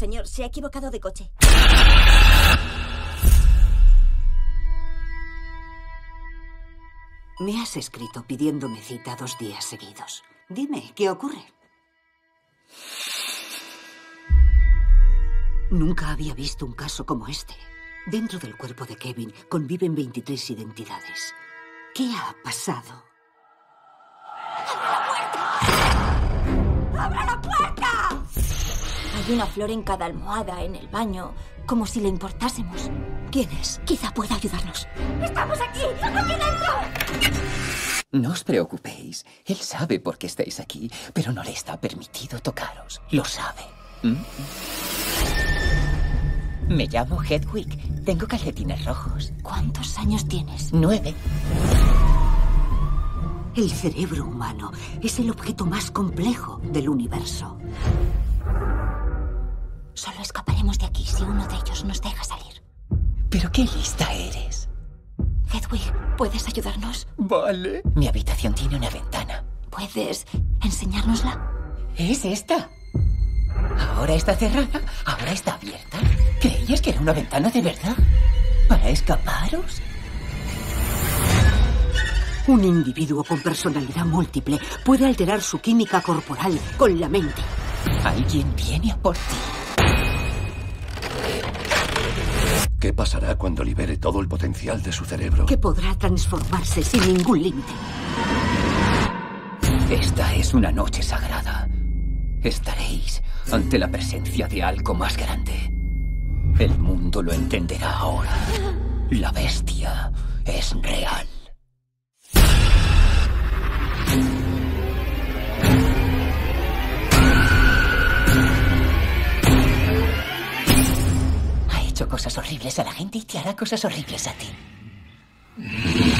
señor. Se ha equivocado de coche. Me has escrito pidiéndome cita 2 días seguidos. Dime, ¿qué ocurre? Nunca había visto un caso como este. Dentro del cuerpo de Kevin conviven 23 identidades. ¿Qué ha pasado? ¡Abra la puerta! Hay una flor en cada almohada en el baño, como si le importásemos. ¿Quién es? Quizá pueda ayudarnos. ¡Estamos aquí! ¡Aquí dentro! No os preocupéis. Él sabe por qué estáis aquí, pero no le está permitido tocaros. Lo sabe. Me llamo Hedwig. Tengo calcetines rojos. ¿Cuántos años tienes? 9. El cerebro humano es el objeto más complejo del universo. Solo escaparemos de aquí si uno de ellos nos deja salir. ¿Pero qué lista eres? Hedwig, ¿puedes ayudarnos? Vale. Mi habitación tiene una ventana. ¿Puedes enseñárnosla? ¿Es esta? Ahora está cerrada, ahora está abierta. ¿Creías que era una ventana de verdad? ¿Para escaparos? Un individuo con personalidad múltiple puede alterar su química corporal con la mente. Alguien viene a por ti. ¿Qué pasará cuando libere todo el potencial de su cerebro? Que podrá transformarse sin ningún límite. Esta es una noche sagrada. Estaréis ante la presencia de algo más grande. El mundo lo entenderá ahora. La bestia es real. Ha hecho cosas horribles a la gente y te hará cosas horribles a ti.